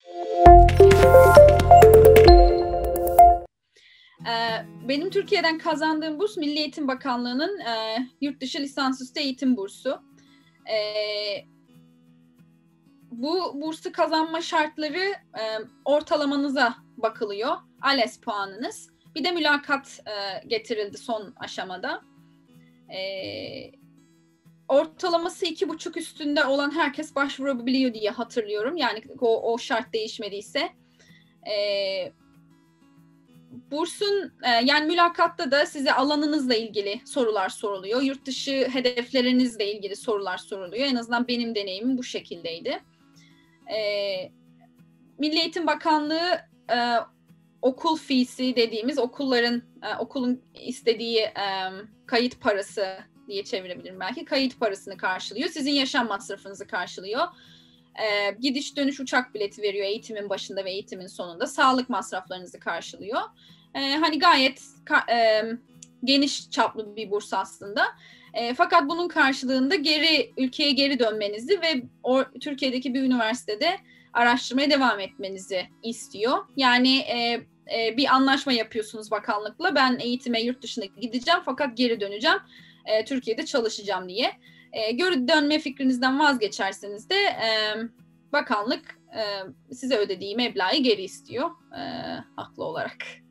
Benim Türkiye'den kazandığım burs Milli Eğitim Bakanlığı'nın yurtdışı lisansüstü eğitim bursu. Bu bursu kazanma şartları ortalamanıza bakılıyor. ALES puanınız. Bir de mülakat getirildi son aşamada. Ortalaması 2,5 üstünde olan herkes başvurabiliyor diye hatırlıyorum. Yani o şart değişmediyse. Bursun yani mülakatta da size alanınızla ilgili sorular soruluyor. Yurt dışı hedeflerinizle ilgili sorular soruluyor. En azından benim deneyimim bu şekildeydi. Milli Eğitim Bakanlığı okul fees'i dediğimiz okulun istediği kayıt parası diye çevirebilirim belki. Kayıt parasını karşılıyor. Sizin yaşam masrafınızı karşılıyor. Gidiş dönüş uçak bileti veriyor eğitimin başında ve eğitimin sonunda. Sağlık masraflarınızı karşılıyor. Hani gayet geniş çaplı bir burs aslında. Fakat bunun karşılığında ülkeye geri dönmenizi ve Türkiye'deki bir üniversitede araştırmaya devam etmenizi istiyor. Yani bir anlaşma yapıyorsunuz bakanlıkla. Ben eğitime yurt dışına gideceğim fakat geri döneceğim. Türkiye'de çalışacağım diye. Geri dönme fikrinizden vazgeçerseniz de bakanlık size ödediği meblağı geri istiyor haklı olarak.